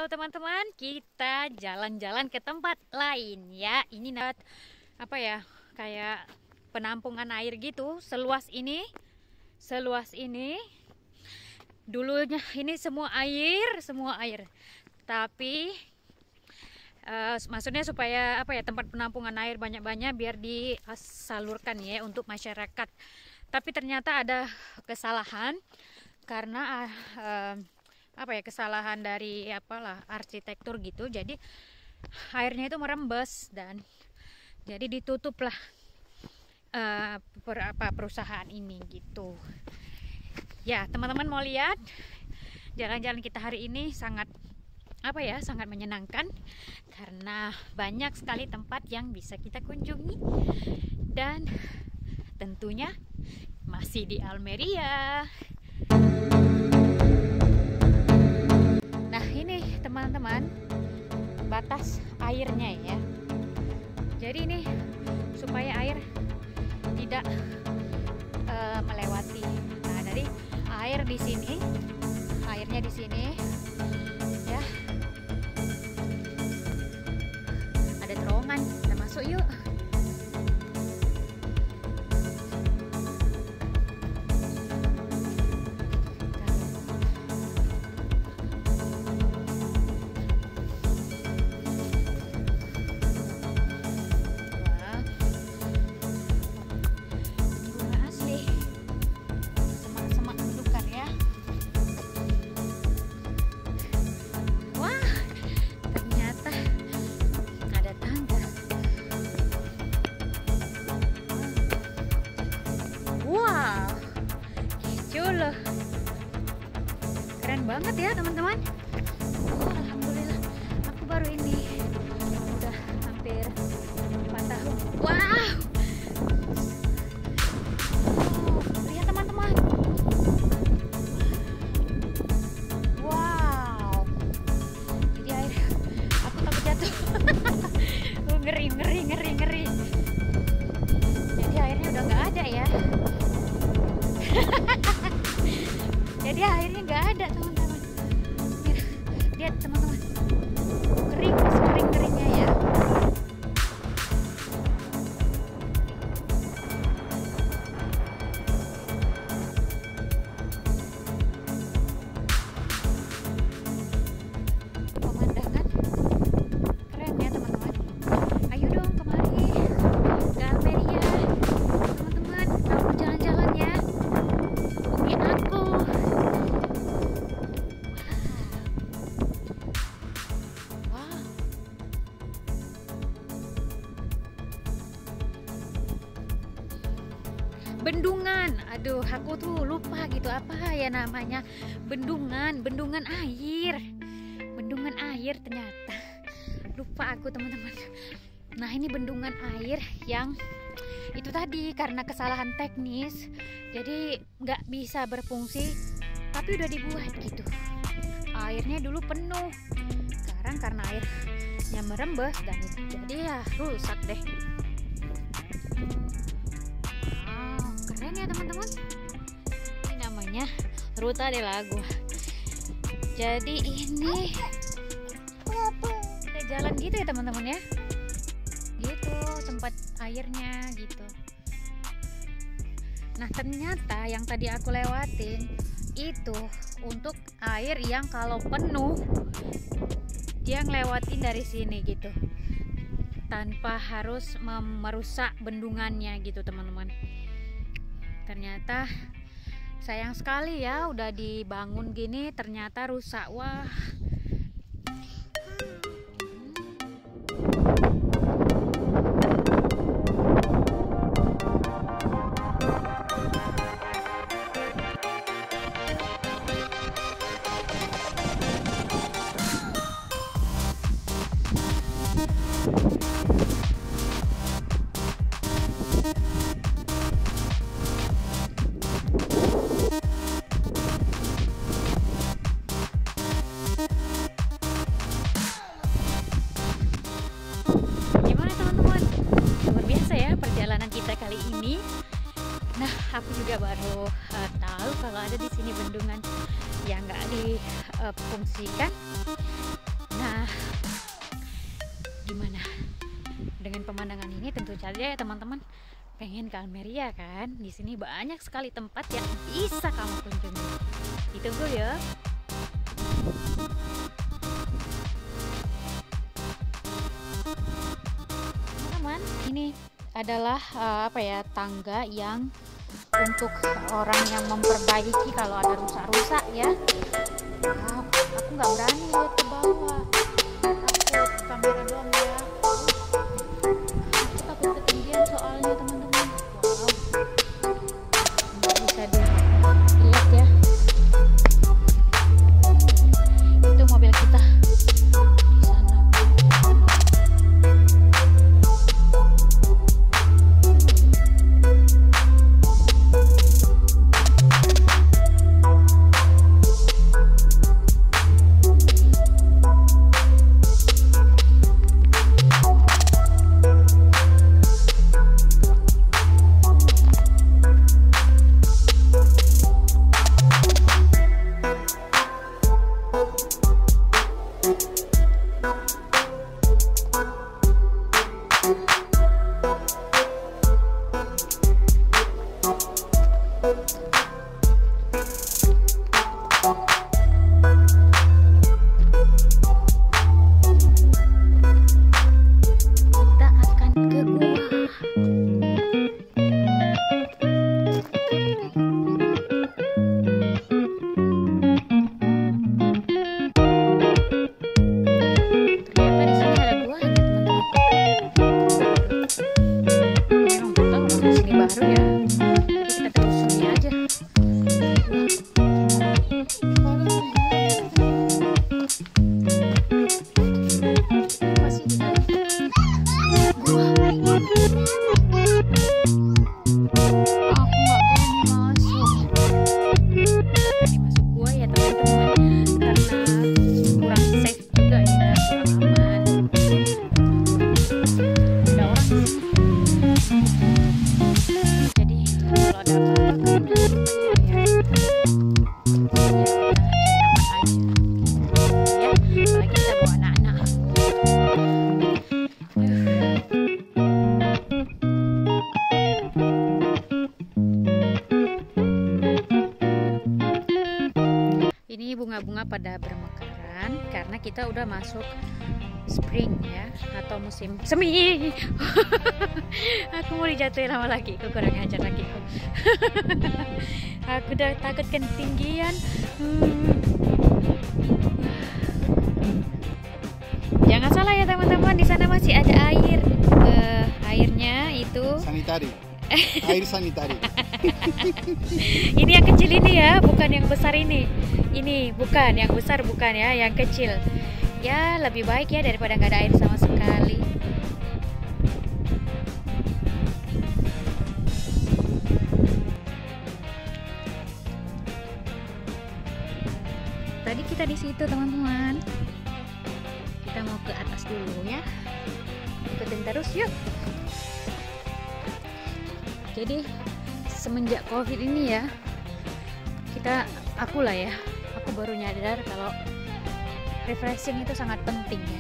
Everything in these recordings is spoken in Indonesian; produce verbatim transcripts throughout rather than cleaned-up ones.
teman-teman, kita jalan-jalan ke tempat lain ya. Ini dapat apa ya? Kayak penampungan air gitu, seluas ini. Seluas ini. Dulunya ini semua air, semua air. Tapi uh, maksudnya supaya apa ya? Tempat penampungan air banyak-banyak biar disalurkan ya untuk masyarakat. Tapi ternyata ada kesalahan karena uh, apa ya kesalahan dari apalah arsitektur gitu, jadi airnya itu merembes dan jadi ditutuplah uh, per, apa perusahaan ini gitu ya. Teman-teman mau lihat jalan-jalan kita hari ini sangat apa ya sangat menyenangkan karena banyak sekali tempat yang bisa kita kunjungi dan tentunya masih di Almeria. Nah ini teman-teman batas airnya ya. Jadi ini supaya air tidak uh, melewati. Nah dari air di sini, airnya di sini ya. Ada terowongan, kita masuk yuk. Loh. Keren banget ya teman-teman. Oh, alhamdulillah aku baru ini udah hampir empat tahun. Wow, oh, lihat teman-teman. Wow, jadi air aku takut jatuh. Oh, ngeri ngeri ngeri ngeri. Jadi airnya udah nggak ada ya. Jadi airnya nggak ada teman-teman. Lihat teman-teman, kering, kering keringnya ya. Pemandangan keren ya teman-teman. Ayo dong kemari ke Almeria teman-teman, mau jalan-jalan ya. Hubungi aku. Bendungan, aduh aku tuh lupa gitu apa ya namanya. Bendungan, bendungan air, bendungan air ternyata lupa aku teman-teman. Nah ini bendungan air yang itu tadi karena kesalahan teknis jadi nggak bisa berfungsi, tapi udah dibuat gitu. Airnya dulu penuh, sekarang karena airnya merembes dan jadi ya rusak deh. Keren ya teman-teman, ini namanya Ruta del Agua. Jadi ini ada jalan gitu ya teman-teman ya, gitu tempat airnya gitu. Nah ternyata yang tadi aku lewatin itu untuk air yang kalau penuh dia ngelewatin dari sini gitu tanpa harus merusak bendungannya gitu teman-teman. Ternyata sayang sekali ya udah dibangun gini ternyata rusak. Wah. Kali ini, nah aku juga baru uh, tahu kalau ada di sini bendungan yang nggak difungsikan. dengan pemandangan ini tentu saja ya teman-teman pengen ke Almeria kan. Di sini banyak sekali tempat yang bisa kamu kunjungi. Ditunggu ya. Teman-teman, ini adalah uh, apa ya, tangga yang untuk orang yang memperbaiki kalau ada rusak-rusak ya. Wow, aku nggak berani lihat ke bawah, takut kamera doang ya. Aku takut ketinggian soalnya teman-teman. Wow, nggak bisa dilihat ya. Itu mobil kita di sana. Bunga-bunga pada bermekaran karena kita udah masuk spring ya, atau musim semi. Aku mau dijatuhin lama lagi, aku kurang ajar lagi. Aku udah takut ketinggian. hmm. Jangan salah ya teman-teman, di sana masih ada air. uh, airnya itu sanitari. Air sanitari. Ini yang kecil ini ya, bukan yang besar ini. Ini bukan yang besar, bukan ya, yang kecil. Ya lebih baik ya daripada nggak ada air sama sekali. Tadi kita di situ teman-teman. Kita mau ke atas dulu ya. Ikutin terus yuk. Jadi semenjak COVID ini ya, kita, aku lah ya, aku baru nyadar kalau refreshing itu sangat penting ya.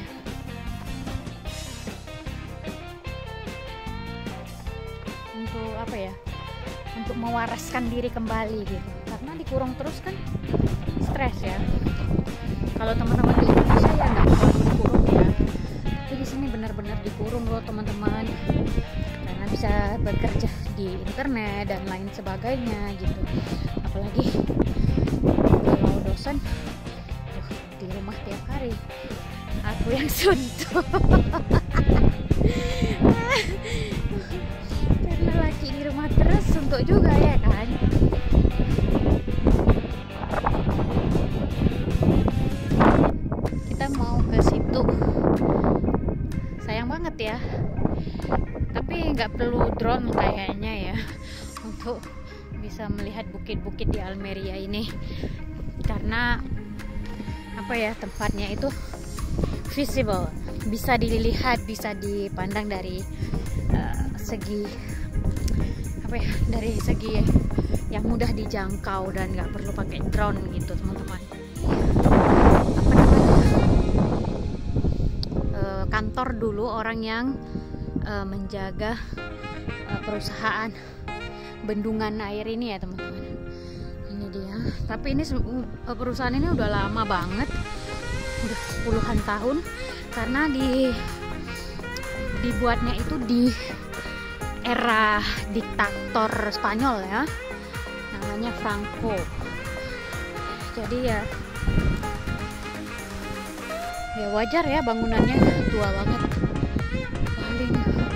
Untuk apa ya? Untuk mewaraskan diri kembali gitu. Karena dikurung terus kan stres ya. Kalau teman-teman di Indonesia ya nggak terlalu dikurung ya. Tapi di sini benar-benar dikurung loh teman-teman. Karena bisa bekerja di internet dan lain sebagainya gitu. Apalagi kalau dosen uh, di rumah tiap hari, aku yang suntuk. Karena laki di rumah terus suntuk juga ya kan. Kita mau ke situ, sayang banget ya, tapi nggak perlu drone kayaknya ya untuk bisa melihat bukit-bukit di Almeria ini, karena apa ya, tempatnya itu visible, bisa dilihat, bisa dipandang dari uh, segi apa ya, dari segi yang mudah dijangkau dan nggak perlu pakai drone gitu teman-teman. Apa namanya, uh, kantor dulu orang yang uh, menjaga uh, perusahaan bendungan air ini ya teman-teman. Ini dia. Tapi ini uh, perusahaan ini udah lama banget, udah puluhan tahun, karena di dibuatnya itu di era diktator Spanyol ya, namanya Franco. Jadi ya ya wajar ya bangunannya tua banget. Paling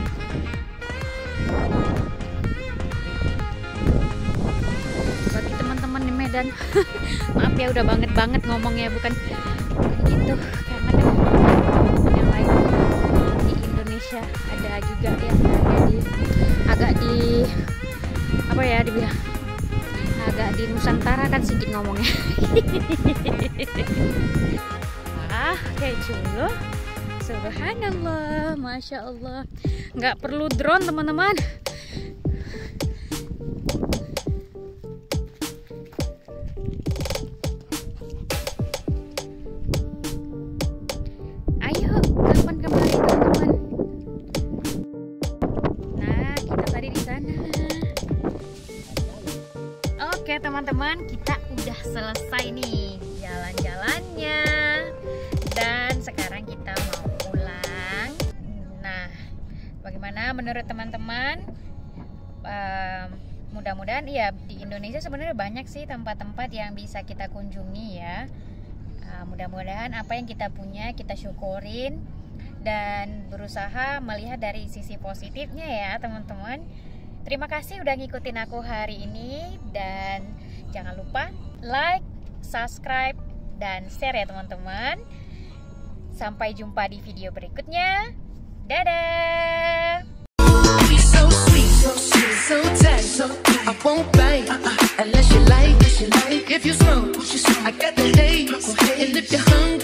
bagi teman-teman di Medan maaf ya udah banget banget ngomongnya, bukan gitu, karena kan yang lain di Indonesia ada juga yang ada di agak di apa ya dibilang agak di Nusantara kan sedikit ngomongnya. Ah, keju loh. Subhanallah, masya Allah. Nggak perlu drone teman-teman. Ayo, kapan kembali teman-teman? Nah, kita tadi di sana. Oke teman-teman, kita udah selesai nih jalan-jalannya. Dan sekarang kita mau pulang. Nah, bagaimana menurut teman-teman? Um, mudah-mudahan ya di Indonesia sebenarnya banyak sih tempat-tempat yang bisa kita kunjungi ya. Uh, mudah-mudahan apa yang kita punya kita syukurin dan berusaha melihat dari sisi positifnya ya teman-teman. Terima kasih udah ngikutin aku hari ini, dan jangan lupa like, subscribe, dan share ya teman-teman. Sampai jumpa di video berikutnya. Dadah. So sweet, so sweet, so tight, so tight. I won't bite unless you like, if you smoke, I got the haze, and if you're hungry.